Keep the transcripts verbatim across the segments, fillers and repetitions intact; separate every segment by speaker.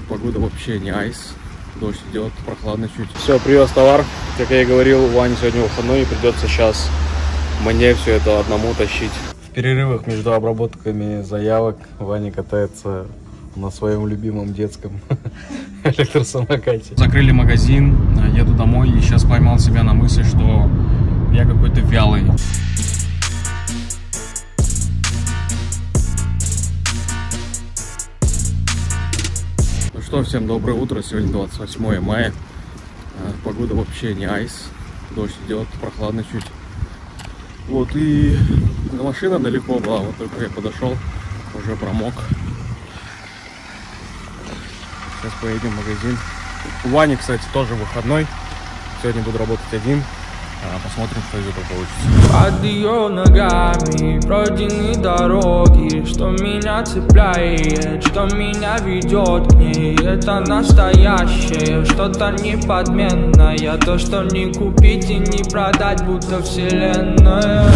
Speaker 1: Погода вообще не айс. Дождь идет, прохладно чуть. Все, привез товар. Как я и говорил, у Вани сегодня выходной, и придется сейчас мне все это одному тащить. В перерывах между обработками заявок Ваня катается на своем любимом детском электросамокате. Закрыли магазин, еду домой и сейчас поймал себя на мысли, что я какой-то вялый. Ну что, всем доброе утро. Сегодня двадцать восьмое мая. Погода вообще не айс. Дождь идет, прохладно чуть. Вот, и машина далеко была, вот только я подошел, уже промок. Сейчас поедем в магазин. У Вани, кстати, тоже выходной. Сегодня буду работать один. Посмотрим, что из этого получится.
Speaker 2: Под ее ногами пройдены дороги, что меня цепляет, что меня ведет к ней. Это настоящее, что-то неподменное, то, что не купить и не продать, будто вселенная.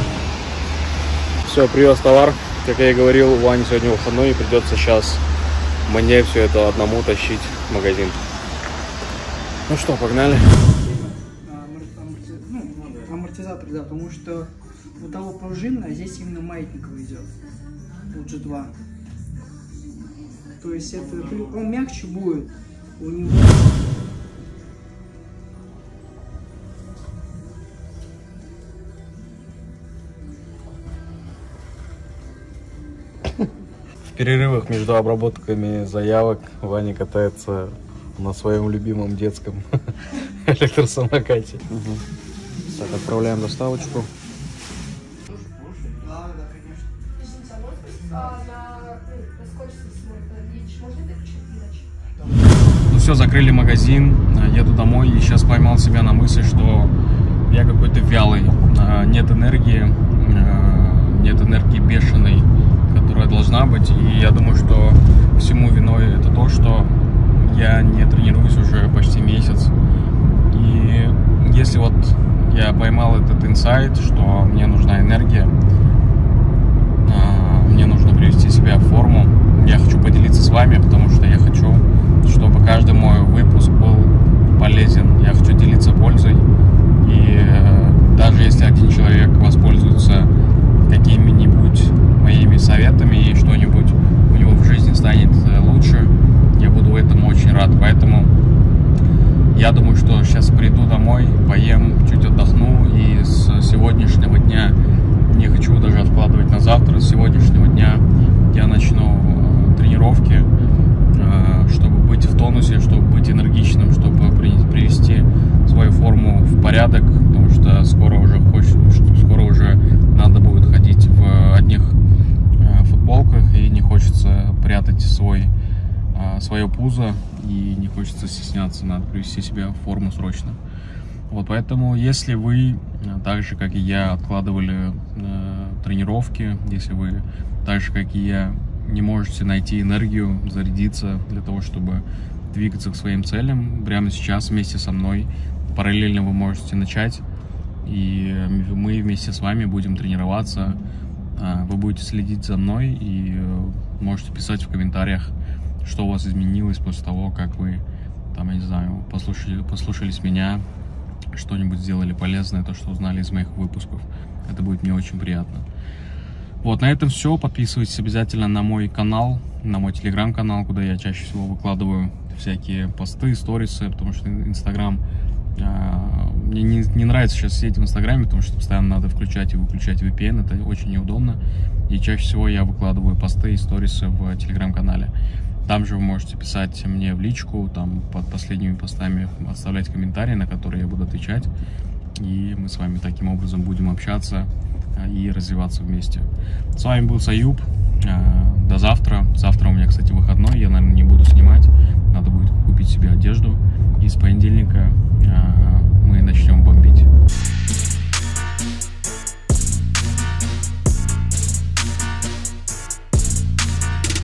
Speaker 1: Все, привез товар. Как я и говорил, у Вани сегодня выходной, и придется сейчас мне все это одному тащить в магазин. Ну что, погнали.
Speaker 3: Амортизатор, да, потому что у того пружинная, а здесь именно маятниковый идет. Вот джи два. То есть это он мягче будет. У него.
Speaker 1: В перерывах между обработками заявок Ваня катается на своем любимом детском электросамокате. Угу. Так, отправляем доставочку. Ну все, закрыли магазин, еду домой и сейчас поймал себя на мысли, что я какой-то вялый. Нет энергии, нет энергии бешеной, которая должна быть. И я думаю, что всему виной это то, что я не тренируюсь уже почти месяц. И если вот я поймал этот инсайт, что мне нужна энергия, мне нужно привести себя в форму. Я хочу поделиться с вами, потому что я хочу, чтобы каждый мой выпуск был полезен. Я хочу делиться пользой. И даже если один человек воспользуется какими-нибудь моими советами и что-нибудь у него в жизни станет лучше, я буду этому очень рад. Поэтому я думаю, что сейчас приду домой, поем, чуть отдохну, и с сегодняшнего дня не хочу даже откладывать на завтра. С сегодняшнего дня я начну тренировки, чтобы быть в тонусе, чтобы быть энергичным, чтобы привести свою форму в порядок, потому что скоро уже хочет, скоро уже надо будет ходить в одних футболках, и не хочется прятать свой свое пузо, и не хочется стесняться, надо привести себя в форму срочно. Вот поэтому, если вы, так же как и я, откладывали э, тренировки, если вы, так же как и я, не можете найти энергию, зарядиться для того, чтобы двигаться к своим целям, прямо сейчас вместе со мной, параллельно вы можете начать, и мы вместе с вами будем тренироваться, э, вы будете следить за мной, и э, можете писать в комментариях, что у вас изменилось после того, как вы, там, я не знаю, послушали, послушались меня, что-нибудь сделали полезное, то, что узнали из моих выпусков. Это будет мне очень приятно. Вот, на этом все. Подписывайтесь обязательно на мой канал, на мой телеграм-канал, куда я чаще всего выкладываю всякие посты, сторисы, потому что инстаграм... Э, мне не, не нравится сейчас сидеть в инстаграме, потому что постоянно надо включать и выключать ви пи эн, это очень неудобно. И чаще всего я выкладываю посты и сторисы в телеграм-канале. Там же вы можете писать мне в личку, там под последними постами оставлять комментарии, на которые я буду отвечать. И мы с вами таким образом будем общаться и развиваться вместе. С вами был Саюб. До завтра. Завтра у меня, кстати, выходной. Я, наверное, не буду снимать. Надо будет купить себе одежду. И с понедельника мы начнем бомбить.